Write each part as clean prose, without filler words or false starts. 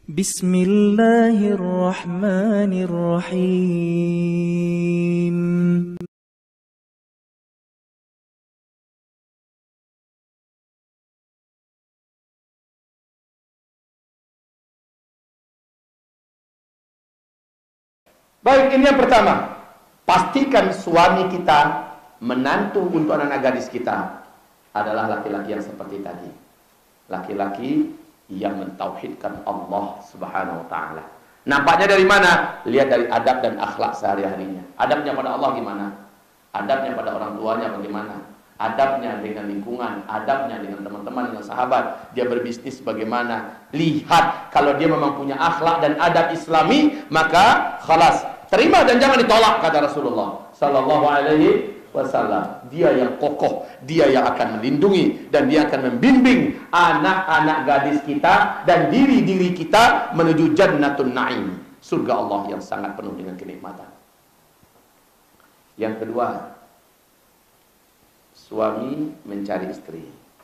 Bismillahirrahmanirrahim. Baik, ini yang pertama. Pastikan suami kita, menantu untuk anak-anak gadis kita adalah laki-laki yang seperti tadi. Laki-laki yang mentauhidkan Allah Subhanahu wa taala. Nampaknya dari mana? Lihat dari adab dan akhlak sehari-harinya. Adabnya pada Allah gimana? Adabnya pada orang tuanya bagaimana? Adabnya dengan lingkungan, adabnya dengan teman-teman, dengan sahabat. Dia berbisnis bagaimana? Lihat, kalau dia memang punya akhlak dan adab Islami, maka khalas, terima dan jangan ditolak, kata Rasulullah sallallahu alaihi wasallam. Dia yang kokoh, dia yang akan melindungi dan dia akan membimbing anak-anak gadis kita dan diri-diri kita menuju jannatun na'im, surga Allah yang sangat penuh dengan kenikmatan. Yang kedua, suami mencari istri.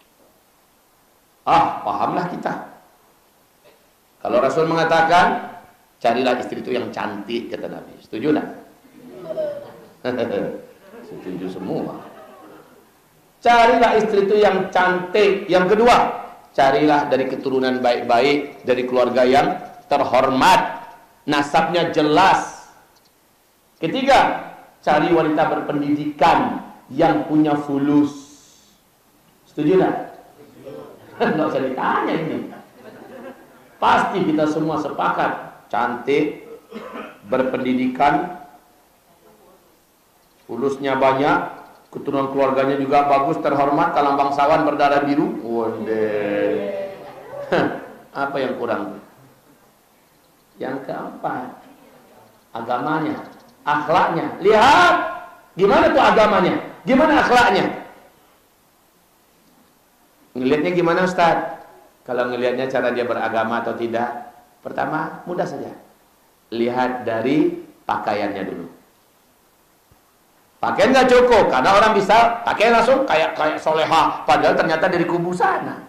Pahamlah kita. Kalau Rasul mengatakan, carilah istri itu yang cantik, kata Nabi. Setuju tak? Setuju semua. Carilah istri itu yang cantik. Yang kedua, carilah dari keturunan baik-baik, dari keluarga yang terhormat, nasabnya jelas. Ketiga, cari wanita berpendidikan yang punya fulus. Setuju tak? Nggak usah ditanya ini. Pasti kita semua sepakat. Cantik, berpendidikan, fulusnya banyak, keturunan keluarganya juga bagus, terhormat, talang bangsawan berdarah biru. Wondeh. Apa yang kurang? Yang keempat, agamanya, akhlaknya. Lihat, gimana tuh agamanya? Gimana akhlaknya? Ngelihatnya gimana, Ustaz? Kalau ngelihatnya cara dia beragama atau tidak, pertama, mudah saja. Lihat dari pakaiannya dulu. Pakaian nggak cukup, karena orang bisa pakai langsung kayak solehah, padahal ternyata dari kubu sana.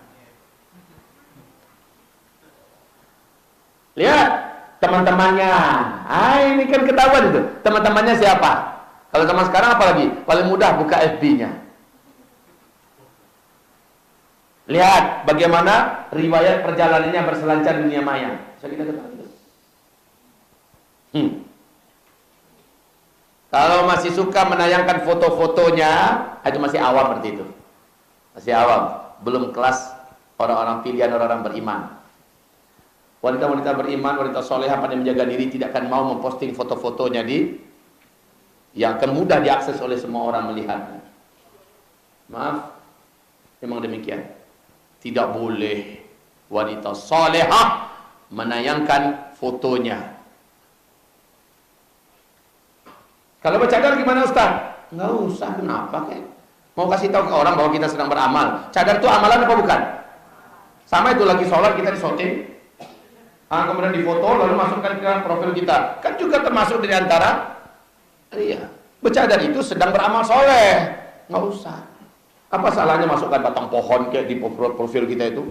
Lihat teman-temannya. Ini kan ketahuan itu. Teman-temannya siapa? Kalau zaman sekarang apalagi? Paling mudah buka FB-nya. Lihat bagaimana riwayat perjalanannya berselancar di dunia maya. Saya kita ketahui. Kalau masih suka menayangkan foto-fotonya, itu masih awam seperti itu. Masih awam, belum kelas orang-orang pilihan orang-orang beriman. Wanita-wanita beriman, wanita solehah pandai menjaga diri tidak akan mau memposting foto-fotonya yang akan mudah diakses oleh semua orang melihatnya. Maaf, memang demikian. Tidak boleh wanita solehah menayangkan fotonya. Kalau bercadar gimana, Ustaz? Nggak usah, kenapa kek? Mau kasih tahu ke orang bahwa kita sedang beramal. Cadar itu amalan apa bukan? Sama itu, lagi sholat kita disoting, kemudian difoto lalu masukkan ke profil kita. Kan juga termasuk dari antara. Iya, bercadar itu sedang beramal soleh. Nggak usah. Apa salahnya masukkan batang pohon kayak di profil kita itu?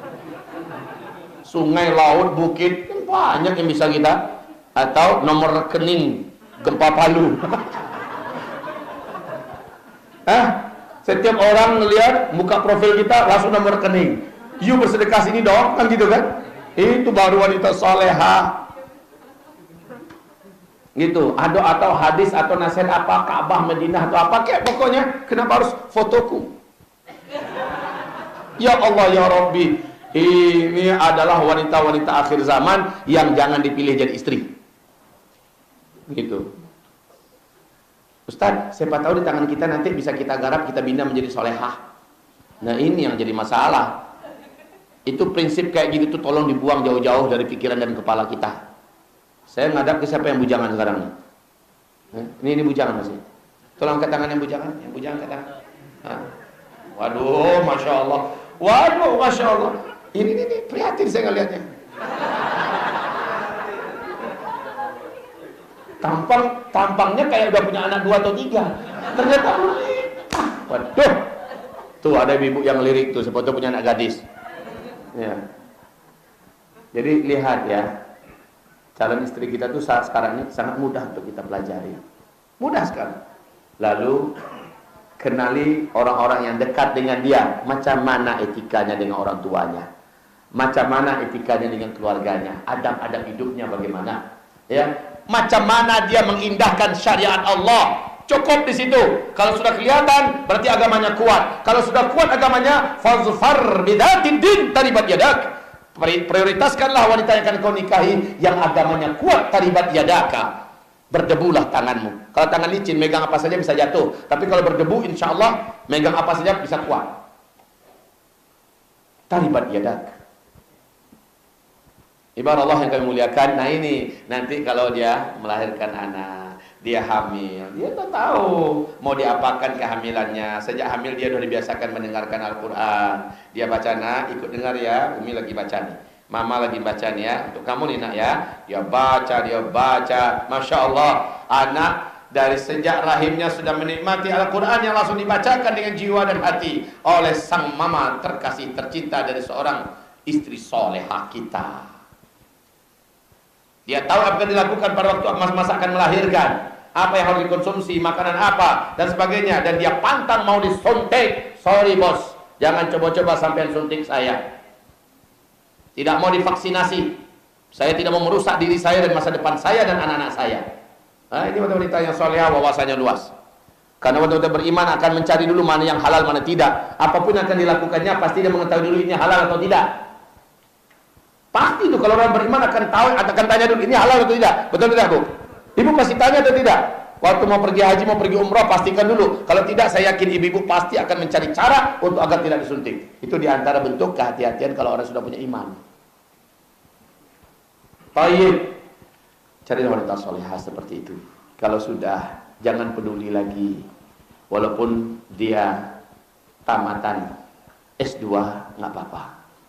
Sungai, laut, bukit, kan banyak yang bisa kita. Atau nomor rekening gempa Palu. Setiap orang ngelihat muka profil kita langsung nomor rekening. You bersedekah sini dong, kan gitu kan? Itu baru wanita salehah. Gitu. Atau hadis atau nasihat apa, Ka'bah, Madinah atau apa kayak pokoknya, kenapa harus fotoku? Ya Allah ya Rabbi, ini adalah wanita-wanita akhir zaman yang jangan dipilih jadi istri. Gitu. Ustaz, siapa tahu di tangan kita nanti bisa kita garap, kita bina menjadi solehah. Nah ini yang jadi masalah. Itu prinsip kayak gitu tuh tolong dibuang jauh-jauh dari pikiran dan kepala kita. Saya ngadap ke siapa yang bujangan sekarang nih? Ini bujangan masih. Tolong angkat tangan yang bujangan, angkat tangan. Waduh, masya Allah. Waduh, masya Allah. Ini prihatin saya ngelihatnya. Tampangnya kayak udah punya anak 2 atau 3. Ternyata waduh. Tuh ada ibu yang lirik tuh, sepatu punya anak gadis. Ya. Jadi lihat ya, calon istri kita tuh saat sekarang ini sangat mudah untuk kita pelajari. Mudah sekali. Lalu kenali orang-orang yang dekat dengan dia, macam mana etikanya dengan orang tuanya, macam mana etikanya dengan keluarganya, adab-adab hidupnya bagaimana, ya, macam mana dia mengindahkan syariat Allah. Cukup di situ. Kalau sudah kelihatan, berarti agamanya kuat. Kalau sudah kuat agamanya, fazfar bidzatid din taribat yadak. Prioritaskanlah wanita yang akan kau nikahi yang agamanya kuat, taribat yadaka. Berdebulah tanganmu. Kalau tangan licin, megang apa saja bisa jatuh. Tapi kalau berdebu, insya Allah megang apa saja bisa kuat. Taribat yadak. Ibarat Allah yang kami muliakan. Nah ini nanti kalau dia melahirkan anak, dia hamil, dia tak tahu mau diapakan kehamilannya. Sejak hamil dia sudah dibiasakan mendengarkan Al-Quran. Dia baca, nak ikut dengar ya, Umi lagi baca nih, Mama lagi baca nih ya, untuk kamu nih nak ya. Dia baca. Masya Allah, anak dari sejak rahimnya sudah menikmati Al-Quran yang langsung dibacakan dengan jiwa dan hati oleh sang mama terkasih tercinta dari seorang istri solehah kita. Dia tahu apa yang dilakukan pada waktu masa akan melahirkan, apa yang harus dikonsumsi, makanan apa, dan sebagainya. Dan dia pantang mau disuntik. Sorry bos, jangan coba-coba sampai suntik saya. Tidak mau divaksinasi. Saya tidak mau merusak diri saya dan masa depan saya dan anak-anak saya. Nah, ini wanita yang solehah, wawasannya luas. Karena wanita beriman akan mencari dulu mana yang halal, mana tidak. Apapun yang akan dilakukannya, pasti dia mengetahui dulu ini halal atau tidak. Pasti itu kalau orang beriman akan tahu, akan tanya dulu ini halal atau tidak. Betul tidak, Bu? Ibu pasti tanya atau tidak? Waktu mau pergi haji, mau pergi umrah, pastikan dulu. Kalau tidak, saya yakin ibu-ibu pasti akan mencari cara untuk agar tidak disuntik. Itu diantara bentuk kehati-hatian kalau orang sudah punya iman. Baik, cari wanita solehah seperti itu. Kalau sudah, jangan peduli lagi. Walaupun dia tamatan S2, nggak apa-apa.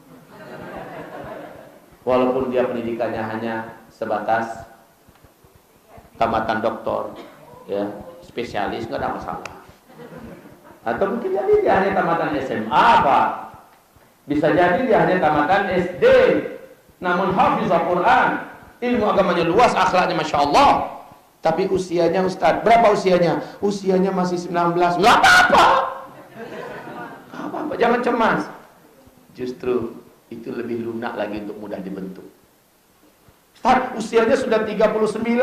Walaupun dia pendidikannya hanya sebatas tamatan doktor, ya, spesialis, nggak ada masalah. Atau mungkin jadi dia hanya tamatan SMA, Pak. Bisa jadi dia hanya tamatan SD, namun hafizah Quran, ilmu agamanya luas, akhlaknya masya Allah. Tapi usianya, Ustaz, berapa usianya? Usianya masih 19, nggak apa-apa. Nggak apa-apa, jangan cemas. Justru itu lebih lunak lagi untuk mudah dibentuk. Ustaz, usianya sudah 39.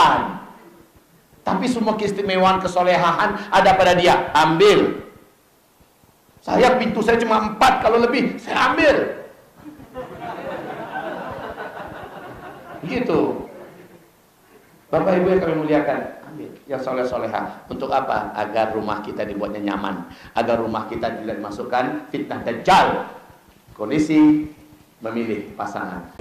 Tapi semua keistimewaan kesolehahan ada pada dia. Ambil. Saya pintu saya cuma 4, kalau lebih saya ambil. Gitu. Bapak Ibu yang kami muliakan, ambil yang soleh-soleha. Untuk apa? Agar rumah kita dibuatnya nyaman. Agar rumah kita tidak dimasukkan fitnah dajjal. Kondisi memilih pasangan.